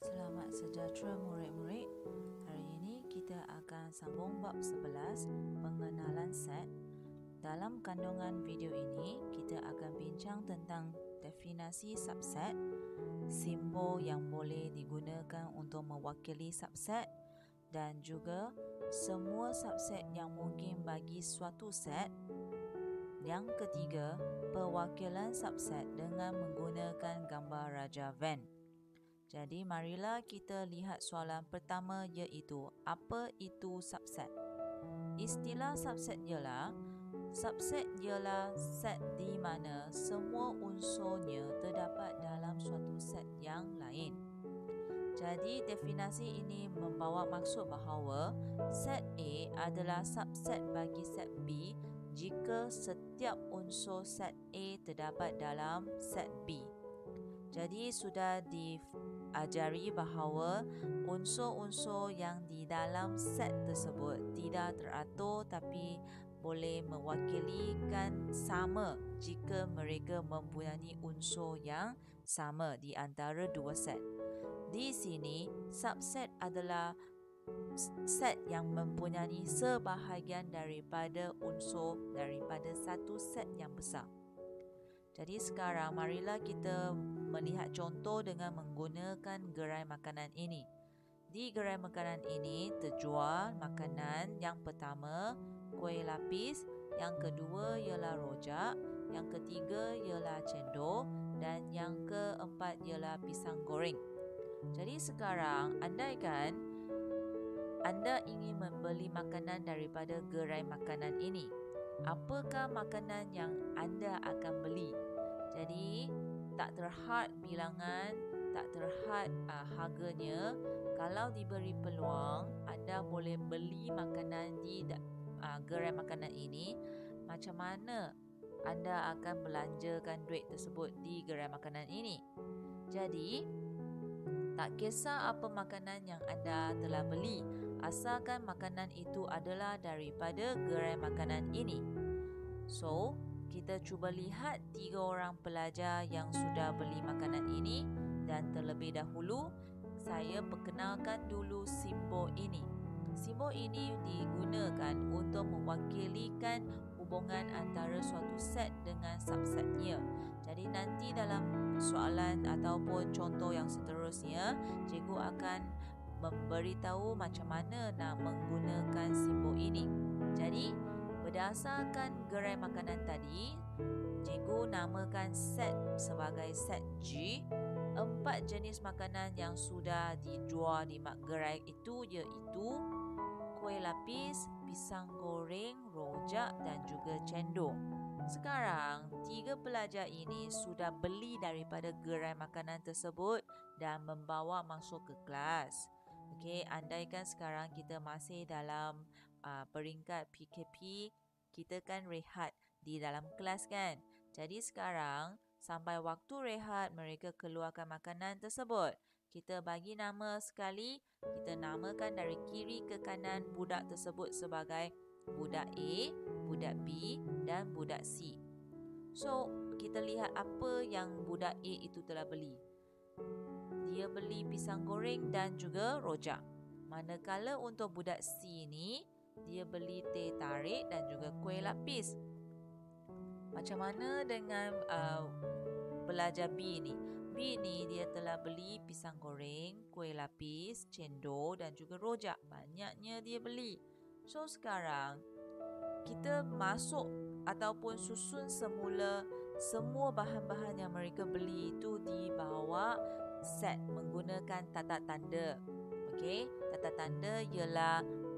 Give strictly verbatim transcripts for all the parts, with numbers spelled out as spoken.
Selamat sejahtera murid-murid. Hari ini kita akan sambung bab sebelas, pengenalan set. Dalam kandungan video ini, kita akan bincang tentang definisi subset, simbol yang boleh digunakan untuk mewakili subset, dan juga semua subset yang mungkin bagi suatu set. Yang ketiga, perwakilan subset dengan menggunakan gambar Raja Venn. Jadi marilah kita lihat soalan pertama, iaitu apa itu subset? Istilah subset ialah subset ialah set di mana semua unsurnya terdapat dalam suatu set yang lain. Jadi definisi ini membawa maksud bahawa set A adalah subset bagi set B jika setiap unsur set A terdapat dalam set B. Jadi sudah diajari bahawa unsur-unsur yang di dalam set tersebut tidak teratur tapi boleh mewakilikan sama jika mereka mempunyai unsur yang sama di antara dua set. Di sini, subset adalah set yang mempunyai sebahagian daripada unsur daripada satu set yang besar. Jadi sekarang marilah kita melihat contoh dengan menggunakan gerai makanan ini. Di gerai makanan ini terjual makanan yang pertama, kuih lapis, yang kedua ialah rojak, yang ketiga ialah cendol dan yang keempat ialah pisang goreng. Jadi sekarang andaikan anda ingin membeli makanan daripada gerai makanan ini, apakah makanan yang anda akan beli? Jadi tak terhad bilangan, tak terhad uh, harganya. Kalau diberi peluang, anda boleh beli makanan di uh, gerai makanan ini. Macam mana anda akan belanjakan duit tersebut di gerai makanan ini? Jadi tak kisah apa makanan yang anda telah beli, asalkan makanan itu adalah daripada gerai makanan ini. So, kita cuba lihat tiga orang pelajar yang sudah beli makanan ini, dan terlebih dahulu saya perkenalkan dulu simbol ini. Simbol ini digunakan untuk mewakilikan hubungan antara suatu set dengan subsetnya. Jadi nanti dalam soalan ataupun contoh yang seterusnya, cikgu akan memberitahu macam mana nak menggunakan simbol ini. Jadi berdasarkan gerai makanan tadi, cikgu namakan set sebagai set G. Empat jenis makanan yang sudah dijual di gerai itu iaitu kuih lapis, pisang goreng, rojak dan juga cendol. Sekarang, tiga pelajar ini sudah beli daripada gerai makanan tersebut dan membawa masuk ke kelas. Okey, andaikan sekarang kita masih dalam uh, peringkat P K P, kita kan rehat di dalam kelas kan. Jadi sekarang, sampai waktu rehat, mereka keluarkan makanan tersebut. Kita bagi nama sekali, kita namakan dari kiri ke kanan budak tersebut sebagai budak A, budak B dan budak C. So, kita lihat apa yang budak A itu telah beli. Dia beli pisang goreng dan juga rojak. Manakala untuk budak C ni, dia beli teh tarik dan juga kuih lapis. Macam mana dengan uh, pelajar B ni? B ni dia telah beli pisang goreng, kuih lapis, cendol dan juga rojak. Banyaknya dia beli. So sekarang kita masuk ataupun susun semula semua bahan-bahan yang mereka beli itu di bawah set menggunakan tata tanda. Okey, tata tanda ialah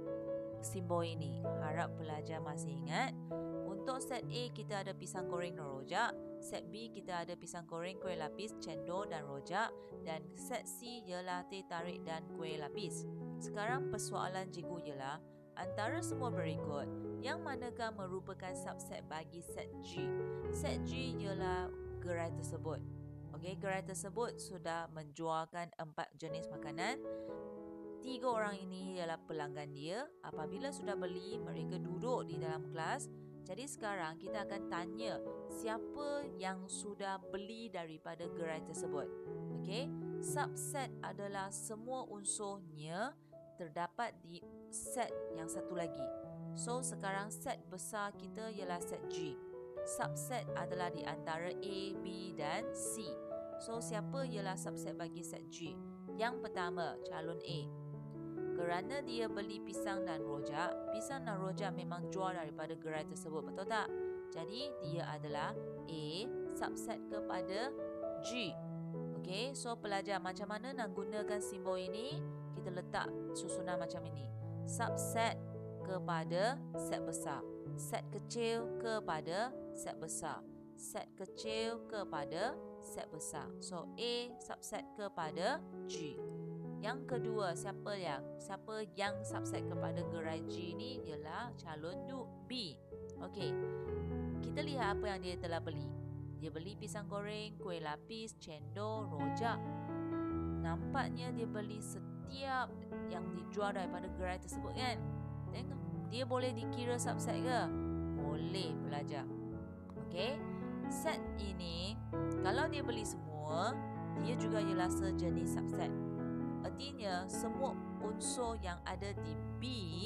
simbol ini. Harap pelajar masih ingat. Untuk set A kita ada pisang goreng dan rojak. Set B kita ada pisang goreng, kuih lapis, cendol dan rojak. Dan set C ialah teh tarik dan kuih lapis. Sekarang persoalan cikgu ialah antara semua berikut, yang manakah merupakan subset bagi set G? Set G ialah gerai tersebut. Okey, gerai tersebut sudah menjualkan empat jenis makanan. Tiga orang ini ialah pelanggan dia. Apabila sudah beli, mereka duduk di dalam kelas. Jadi sekarang kita akan tanya siapa yang sudah beli daripada gerai tersebut. Okey, Subset adalah semua unsurnya terdapat di set yang satu lagi. So, sekarang set besar kita ialah set G. Subset adalah di antara A, B dan C. So, siapa ialah subset bagi set G? Yang pertama, calon A. Kerana dia beli pisang dan rojak, pisang dan rojak memang jual daripada gerai tersebut, betul tak? Jadi, dia adalah A subset kepada G. Okey, so pelajar macam mana nak gunakan simbol ini? Kita letak susunan macam ini. Subset kepada set besar. Set kecil kepada set besar. Set kecil kepada set besar. So, A subset kepada G. Yang kedua, siapa yang siapa yang subset kepada gerai G ni ialah calon B. Okey. Kita lihat apa yang dia telah beli. Dia beli pisang goreng, kuih lapis, cendol, rojak. Nampaknya dia beli setiap yang dijual daripada gerai tersebut kan? Tengok, dia boleh dikira subset ke? Boleh, pelajar. Okey. Set ini kalau dia beli semua, dia juga ialah sejenis subset. Artinya, semua unsur yang ada di B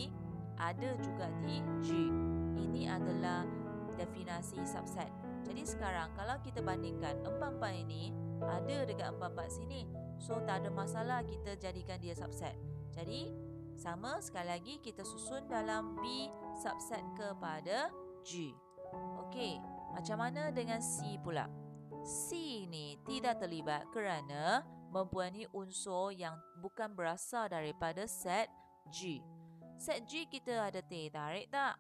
ada juga di G. Ini adalah definisi subset. Jadi sekarang, kalau kita bandingkan empat-empat ini, ada dekat empat-empat sini. So, tak ada masalah kita jadikan dia subset. Jadi, sama sekali lagi kita susun dalam B subset kepada G. Okey, macam mana dengan C pula? C ini tidak terlibat kerana mempunyai unsur yang bukan berasal daripada set G. Set G kita ada teh tarik tak?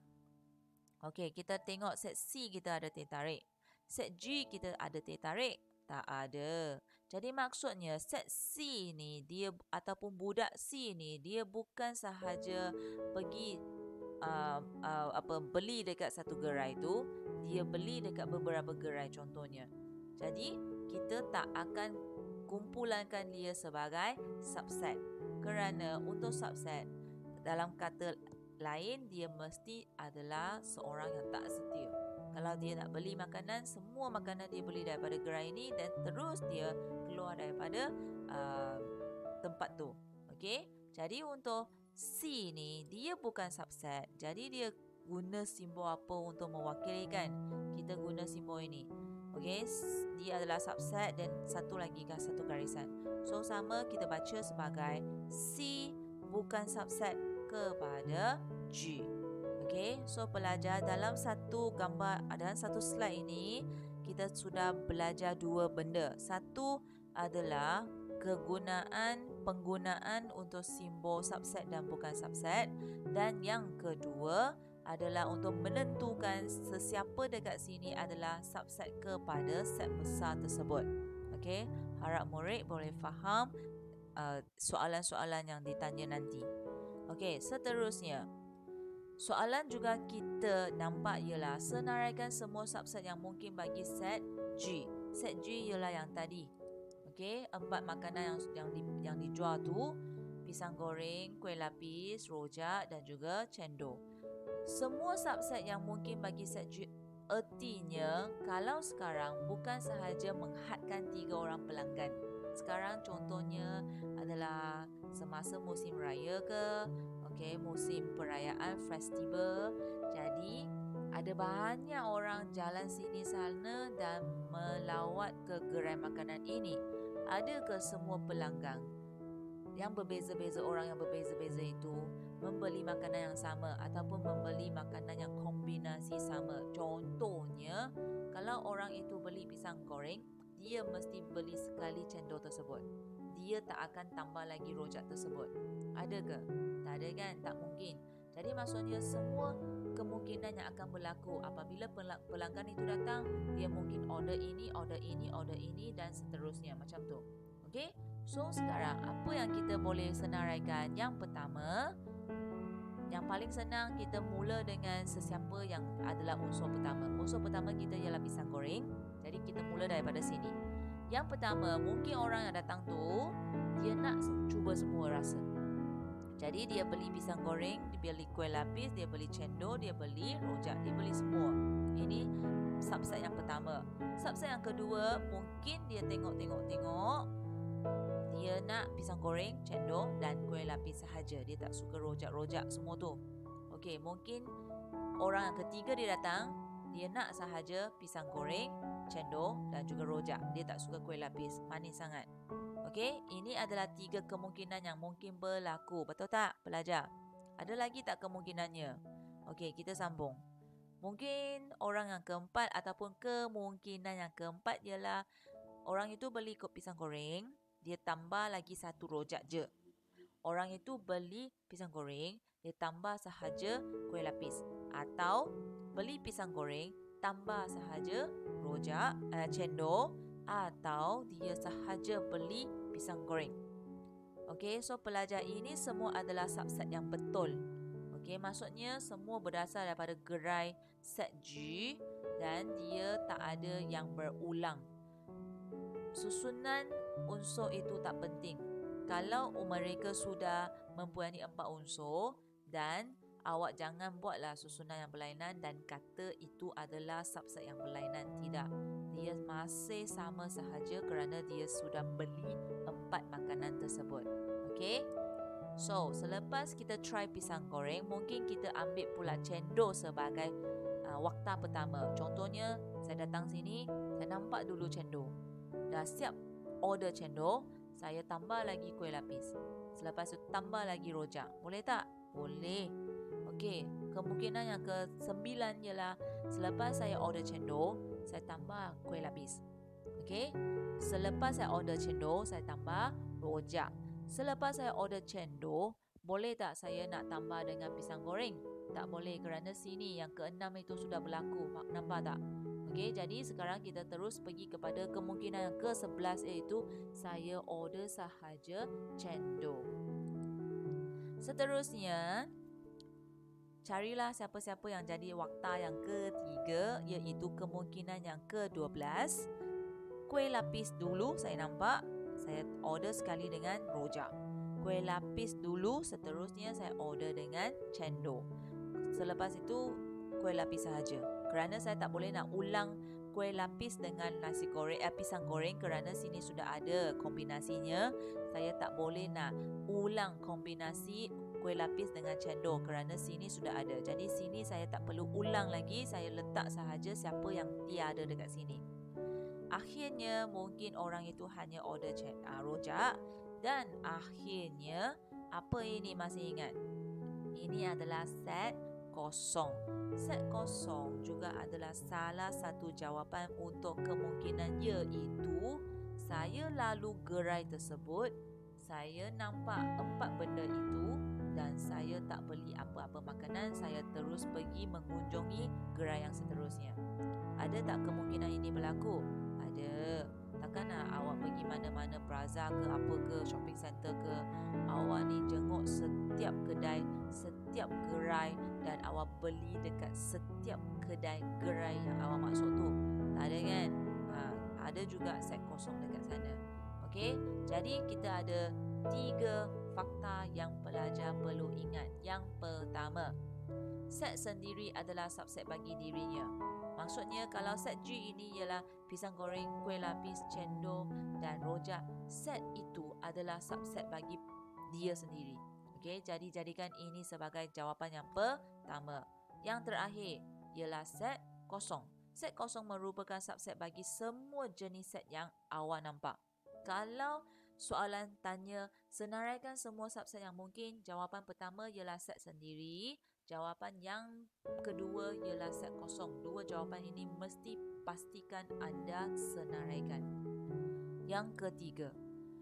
Okey, kita tengok set C kita ada teh tarik. Set G kita ada teh tarik? Tak ada. Jadi maksudnya set C ni dia ataupun budak C ni dia bukan sahaja pergi uh, uh, apa beli dekat satu gerai tu, dia beli dekat beberapa gerai contohnya. Jadi kita tak akan kumpulankan dia sebagai subset. Kerana untuk subset, dalam kata lain, dia mesti adalah seorang yang tak setia. Kalau dia nak beli makanan, semua makanan dia beli daripada gerai ini dan terus dia keluar daripada uh, tempat tu. Okey? Jadi untuk C ni, dia bukan subset. Jadi dia guna simbol apa untuk mewakilikan? Kita guna simbol ini. Okey, dia adalah subset dan satu lagi kan satu garisan. So, sama kita baca sebagai C bukan subset kepada G. Okey, so pelajar dalam satu gambar, dalam satu slide ini, kita sudah belajar dua benda. Satu adalah kegunaan, penggunaan untuk simbol subset dan bukan subset. Dan yang kedua adalah untuk menentukan sesiapa dekat sini adalah subset kepada set besar tersebut. Okey, harap murid boleh faham uh, soalan-soalan yang ditanya nanti. Okey, seterusnya. Soalan juga kita nampak ialah senaraikan semua subset yang mungkin bagi set G. Set G ialah yang tadi. Okey, empat makanan yang yang, di, yang dijual tu, pisang goreng, kuih lapis, rojak dan juga cendol. Semua subset yang mungkin bagi set G, artinya kalau sekarang bukan sahaja menghadkan tiga orang pelanggan. Sekarang contohnya adalah semasa musim raya ke, okey, musim perayaan festival. Jadi ada banyak orang jalan sini sana dan melawat ke gerai makanan ini. Adakah semua pelanggan yang berbeza-beza, orang yang berbeza-beza itu membeli makanan yang sama ataupun membeli makanan yang kombinasi sama? Contohnya, kalau orang itu beli pisang goreng, dia mesti beli sekali cendol tersebut. Dia tak akan tambah lagi rojak tersebut. Ada ke? Tak ada kan? Tak mungkin. Jadi maksudnya semua kemungkinan yang akan berlaku apabila pelanggan itu datang, dia mungkin order ini, order ini, order ini dan seterusnya macam tu. Okey? So sekarang apa yang kita boleh senaraikan? Yang pertama, yang paling senang kita mula dengan sesiapa yang adalah unsur pertama. Unsur pertama kita ialah pisang goreng. Jadi kita mula daripada sini. Yang pertama, mungkin orang yang datang tu dia nak cuba semua rasa. Jadi dia beli pisang goreng, dia beli kuih lapis, dia beli cendol, dia beli rojak, dia beli semua. Ini subset yang pertama. Subset yang kedua, mungkin dia tengok-tengok-tengok. dia nak pisang goreng, cendol dan kuih lapis sahaja. Dia tak suka rojak-rojak semua tu. Okey, mungkin orang yang ketiga dia datang, dia nak sahaja pisang goreng, cendol dan juga rojak. Dia tak suka kuih lapis, manis sangat. Okey, ini adalah tiga kemungkinan yang mungkin berlaku. Betul tak, pelajar? Ada lagi tak kemungkinannya? Okey, kita sambung. Mungkin orang yang keempat ataupun kemungkinan yang keempat ialah orang itu beli kop pisang goreng, dia tambah lagi satu rojak je. Orang itu beli pisang goreng, dia tambah sahaja kuih lapis. Atau beli pisang goreng, tambah sahaja rojak, eh, cendol. Atau dia sahaja beli pisang goreng. Okey, so pelajar, ini semua adalah subset yang betul. Okey, maksudnya semua berdasar daripada gerai set G dan dia tak ada yang berulang. Susunan unsur itu tak penting. Kalau mereka sudah mempunyai empat unsur dan awak jangan buatlah susunan yang berlainan dan kata itu adalah subset yang berlainan. Tidak. Dia masih sama sahaja kerana dia sudah beli empat makanan tersebut. Okey? So, selepas kita try pisang goreng, mungkin kita ambil pula cendol sebagai uh, waktu pertama. Contohnya, saya datang sini, saya nampak dulu cendol. Dah siap order cendol, saya tambah lagi kuih lapis. Selepas itu tambah lagi rojak. Boleh tak? Boleh. Okey, kemungkinan yang ke sembilan ialah selepas saya order cendol, saya tambah kuih lapis. Okey, selepas saya order cendol, saya tambah rojak. Selepas saya order cendol, boleh tak saya nak tambah dengan pisang goreng? Tak boleh kerana sini yang keenam itu sudah berlaku. Nampak tak? Okey, jadi sekarang kita terus pergi kepada kemungkinan yang ke sebelas, iaitu saya order sahaja cendol. Seterusnya, carilah siapa-siapa yang jadi waktu yang ketiga, iaitu kemungkinan yang ke dua belas. Kuih lapis dulu saya nampak, saya order sekali dengan rojak. Kuih lapis dulu, seterusnya saya order dengan cendol. Selepas itu kuih lapis sahaja. Kerana saya tak boleh nak ulang kuih lapis dengan nasi goreng, eh, pisang goreng kerana sini sudah ada kombinasinya. Saya tak boleh nak ulang kombinasi kuih lapis dengan cendol kerana sini sudah ada. Jadi sini saya tak perlu ulang lagi, saya letak sahaja siapa yang tiada dekat sini. Akhirnya mungkin orang itu hanya order uh, rojak dan akhirnya apa ini masih ingat? Ini adalah set kosong. Set kosong juga adalah salah satu jawapan untuk kemungkinan, iaitu saya lalu gerai tersebut, saya nampak empat benda itu dan saya tak beli apa-apa makanan, saya terus pergi mengunjungi gerai yang seterusnya. Ada tak kemungkinan ini berlaku? Ada. Takkan nak awak pergi mana-mana Plaza ke apa ke, shopping center ke, awak ni jenguk setiap kedai, setiap gerai dan awak beli dekat setiap kedai gerai yang awak masuk tu. Tak ada kan? Ha, ada juga set kosong dekat sana. Okey, jadi kita ada tiga fakta yang pelajar perlu ingat. Yang pertama, set sendiri adalah subset bagi dirinya. Maksudnya kalau set G ini ialah pisang goreng, kuih lapis, cendol dan rojak, set itu adalah subset bagi dia sendiri. Okey, jadi jadikan ini sebagai jawapan yang pertama. Yang terakhir ialah set kosong. Set kosong merupakan subset bagi semua jenis set yang awak nampak. Kalau soalan tanya senaraikan semua subset yang mungkin, jawapan pertama ialah set sendiri. Jawapan yang kedua ialah set kosong. Dua jawapan ini mesti pastikan anda senaraikan. Yang ketiga,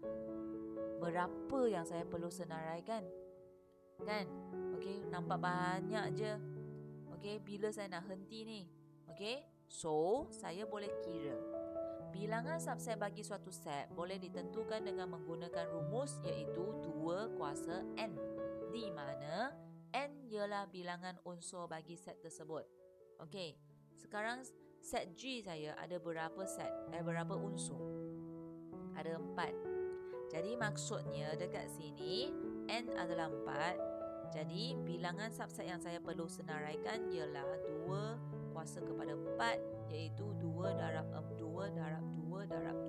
berapa yang saya perlu senaraikan? Kan? Okey, nampak banyak je. Okey, bila saya nak henti ni? Okey, so saya boleh kira. Bilangan subset bagi suatu set boleh ditentukan dengan menggunakan rumus, iaitu dua kuasa N, di mana N ialah bilangan unsur bagi set tersebut. Okey, sekarang set G saya ada berapa set? Eh, berapa unsur? Ada empat. Jadi maksudnya dekat sini N adalah empat. Jadi bilangan subset yang saya perlu senaraikan ialah dua kuasa kepada empat, iaitu dua darab dua darab dua darab dua darab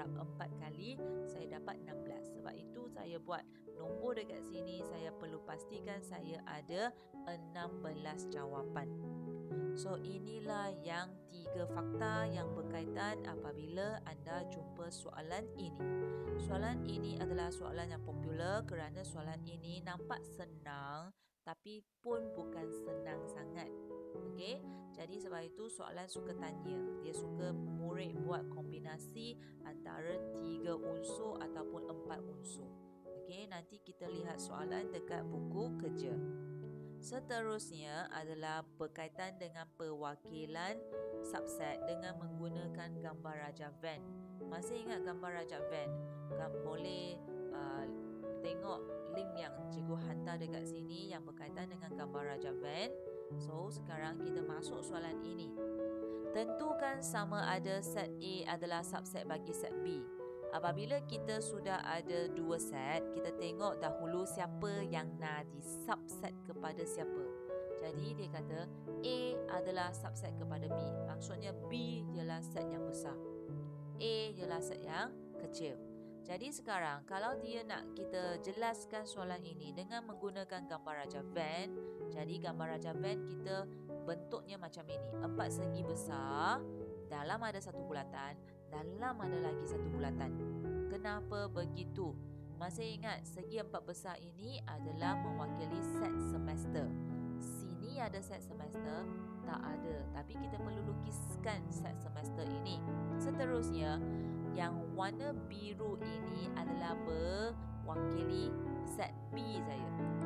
darab empat kali, saya dapat enam belas. Sebab itu saya buat nombor dekat sini, saya perlu pastikan saya ada enam belas jawapan. So, inilah yang tiga fakta yang berkaitan apabila anda jumpa soalan ini. Soalan ini adalah soalan yang popular kerana soalan ini nampak senang tapi pun bukan senang sangat. Okey, jadi sebab itu soalan suka tanya. Dia suka murid buat kombinasi antara tiga unsur ataupun empat unsur. Okey, nanti kita lihat soalan dekat buku kerja. Seterusnya adalah berkaitan dengan perwakilan subset dengan menggunakan gambar Raja Venn. Masih ingat gambar Raja Venn? Kan boleh uh, tengok link yang cikgu hantar dekat sini yang berkaitan dengan gambar Raja Venn. So, sekarang kita masuk soalan ini. Tentukan sama ada set A adalah subset bagi set B. Apabila kita sudah ada dua set, kita tengok dahulu siapa yang nak disubset kepada siapa. Jadi dia kata A adalah subset kepada B. Maksudnya B ialah set yang besar, A ialah set yang kecil. Jadi sekarang kalau dia nak kita jelaskan soalan ini dengan menggunakan gambar Raja Venn, jadi gambar Raja Venn kita bentuknya macam ini. Empat segi besar, dalam ada satu bulatan, dalam ada lagi satu bulatan. Kenapa begitu? Masih ingat segi empat besar ini adalah mewakili set semester. Sini ada set semester? Tak ada. Tapi kita perlu lukiskan set semester ini. Seterusnya, yang warna biru ini adalah mewakili set B saya.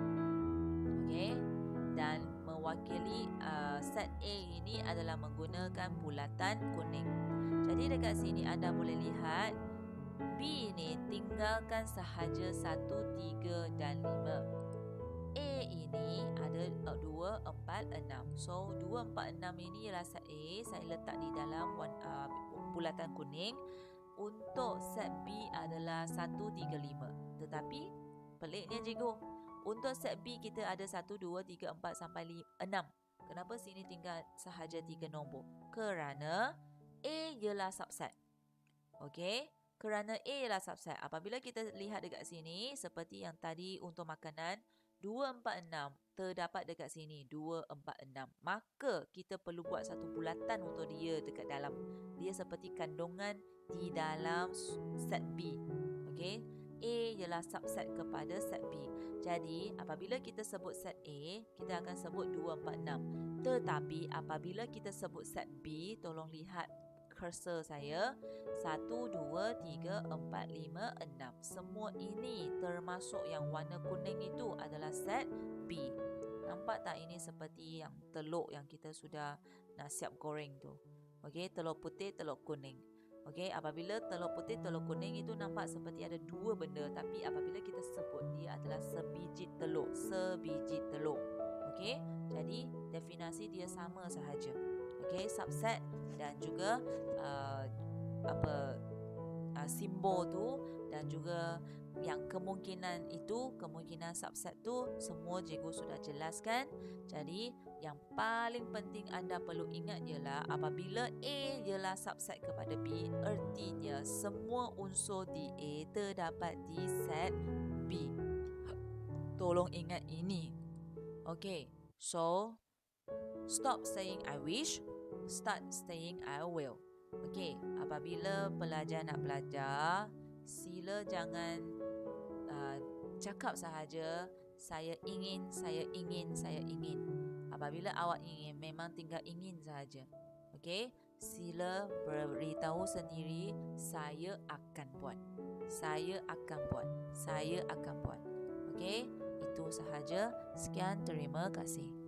Okey. Dan mewakili uh, set A ini adalah menggunakan bulatan kuning. Jadi dekat sini anda boleh lihat B ini tinggalkan sahaja satu, tiga dan lima. A ini ada dua, empat, enam. So dua, empat, enam ini ialah set A. Saya letak di dalam uh, bulatan kuning. Untuk set B adalah satu, tiga, lima. Tetapi peliknya cikgu, untuk set B kita ada satu, dua, tiga, empat sampai enam. Kenapa sini tinggal sahaja tiga nombor? Kerana A ialah subset. Okey, kerana A ialah subset. Apabila kita lihat dekat sini, seperti yang tadi untuk makanan, dua, empat, enam terdapat dekat sini, dua, empat, enam. Maka kita perlu buat satu bulatan untuk dia dekat dalam. Dia seperti kandungan di dalam set B. Okey, A ialah subset kepada set B. Jadi, apabila kita sebut set A, kita akan sebut dua, empat, enam. Tetapi, apabila kita sebut set B, tolong lihat cursor saya, satu, dua, tiga, empat, lima, enam. Semua ini termasuk yang warna kuning itu adalah set B. Nampak tak ini seperti yang telur yang kita sudah nak siap goreng tu. Okey, telur putih, telur kuning. Okey, apabila telur putih, telur kuning itu nampak seperti ada dua benda, tapi apabila kita sebut dia adalah sebiji telur, sebiji telur. Okey, jadi definisi dia sama sahaja. Okey, subset dan juga uh, apa uh, simbol tu dan juga yang kemungkinan itu, kemungkinan subset tu semua cikgu sudah jelaskan. Jadi yang paling penting anda perlu ingat ialah apabila A ialah subset kepada B, artinya semua unsur di A terdapat di set B. Tolong ingat ini. Okay, so stop saying I wish, start saying I will. Okay, apabila pelajar nak belajar, sila jangan uh, cakap sahaja saya ingin, saya ingin, saya ingin. Apabila awak ingin, memang tinggal ingin sahaja. Okey, sila beritahu sendiri saya akan buat. Saya akan buat. Saya akan buat. Okey, itu sahaja. Sekian, terima kasih.